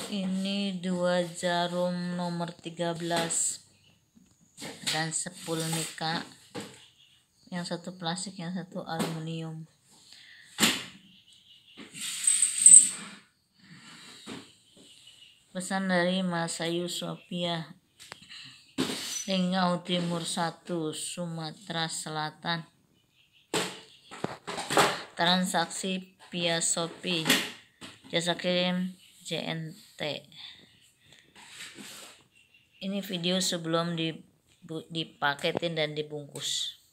Ini 2 jarum nomor 13 dan 10 mika. Yang satu plastik, yang satu aluminium. Pesan dari Masayu Sophia, Lengau Timur 1, Sumatera Selatan. Transaksi via Shopee, jasa kirim JNT. Ini video sebelum dipaketin dan dibungkus.